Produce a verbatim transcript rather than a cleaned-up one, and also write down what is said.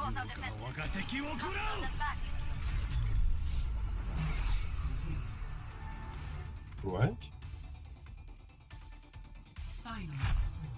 Reinforce our defenses. 我が敵を食ら On う the back. What? Final score.